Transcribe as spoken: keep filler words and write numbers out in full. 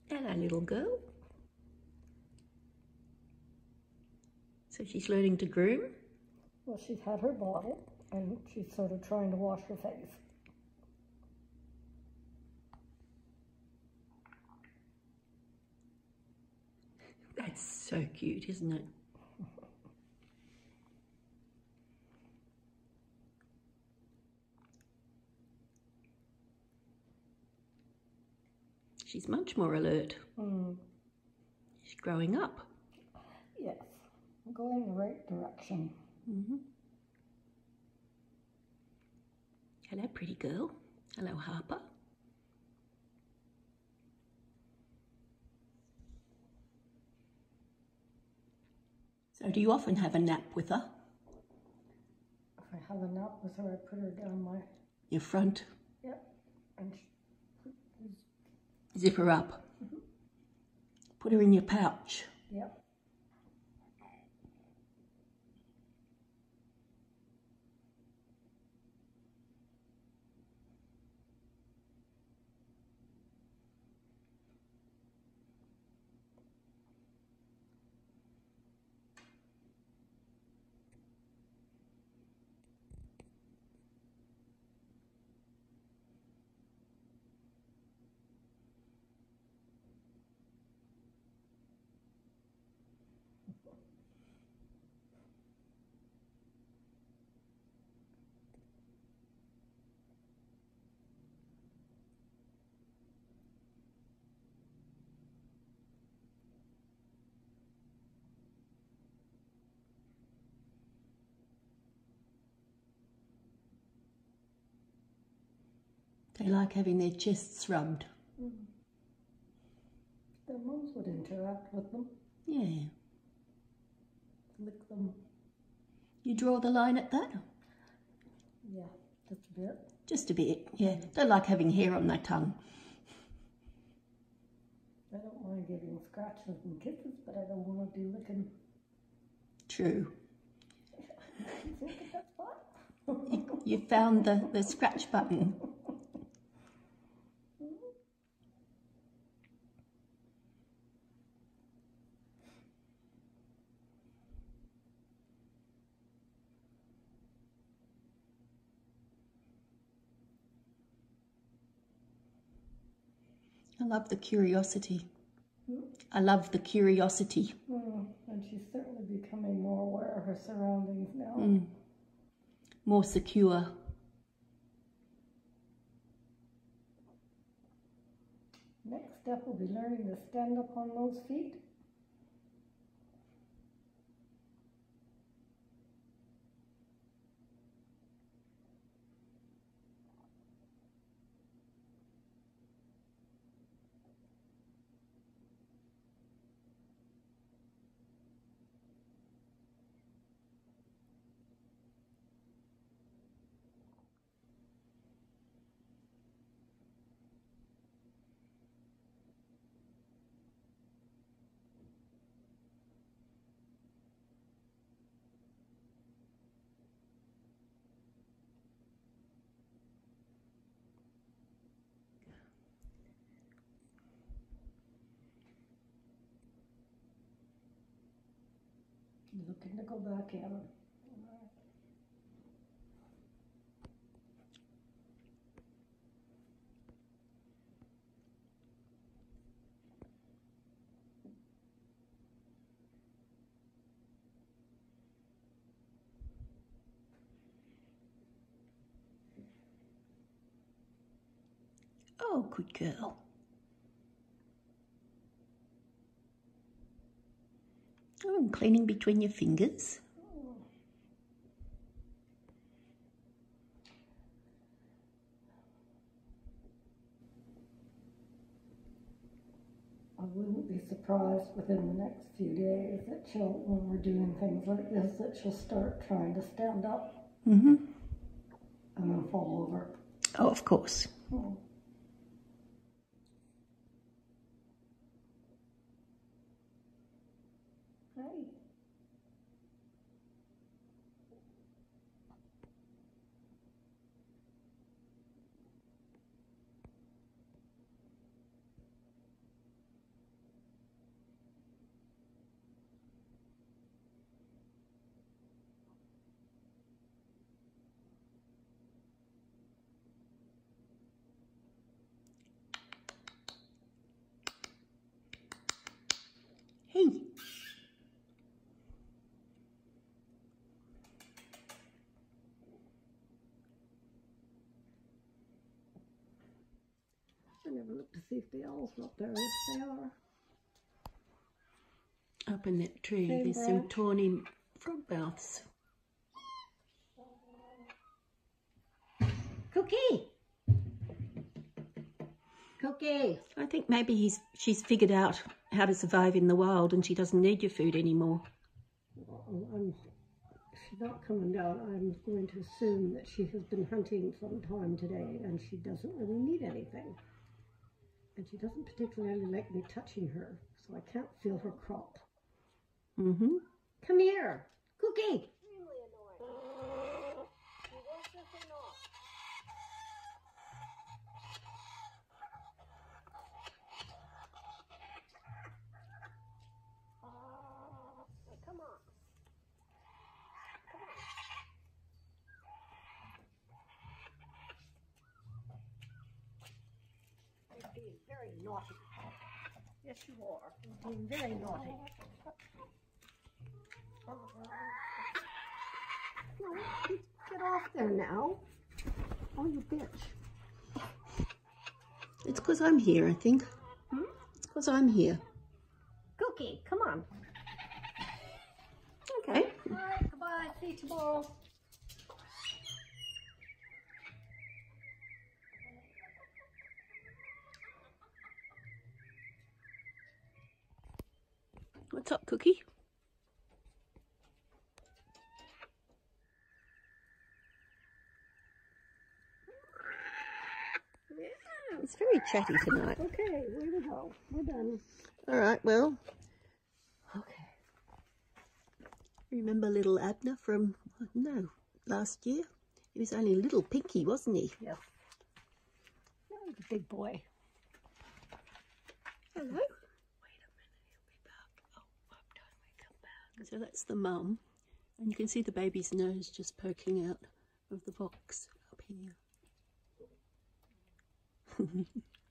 Hello, little girl. So she's learning to groom? Well, she's had her bottle, and she's sort of trying to wash her face. That's so cute, isn't it? She's much more alert. Mm. She's growing up. Yes, going the right direction. Mm-hmm. Hello, pretty girl. Hello, Harper. So do you often have a nap with her? If I have a nap with her, I put her down my... Your front? Yep. And she... Zip her up. Mm-hmm. Put her in your pouch. Yep. They like having their chests rubbed. Mm. Their mums would interact with them. Yeah. Lick them. You draw the line at that? Yeah, just a bit. Just a bit, yeah. They like having hair on their tongue. I don't mind giving scratches and kisses, but I don't want to do licking. True. You think that's fun? you, you found the, the scratch button. I love the curiosity. Hmm? I love the curiosity. Mm, and she's certainly becoming more aware of her surroundings now. Mm. More secure. Next step will be learning to stand up on those feet. Looking to go back in. Oh, good girl. Oh, and cleaning between your fingers. I wouldn't be surprised within the next few days that she'll, when we're doing things like this, that she'll start trying to stand up. Mm-hmm. And then fall over. Oh, of course. Oh. Hi. I never looked to see if the owls were up there. Yes, they are. Up in that tree, Same there's branch. some tawny frog mouths. Kookie! Kookie! I think maybe he's she's figured out how to survive in the wild and she doesn't need your food anymore. Well, I'm, if she's not coming down, I'm going to assume that she has been hunting some time today and she doesn't really need anything. And she doesn't particularly like me touching her, so I can't feel her crop. Mm-hmm. Come here, Kookie! Come on. Come on. You're being very naughty. Yes, you are. You're being very naughty. No, get off there now. Oh, you bitch. It's because I'm here, I think. Hmm? It's because I'm here. Kookie, come on. Okay. All right, goodbye. See you tomorrow. What's up, Kookie? Yeah. It's very chatty tonight. Okay, way to go. We're done. All right, well. Okay. Remember little Abner from, no, last year? He was only a little pinky, wasn't he? Yes. That was a big boy. Hello. Wait a minute, he'll be back. Oh, what time we come back? So that's the mum. And you can see the baby's nose just poking out of the box up here.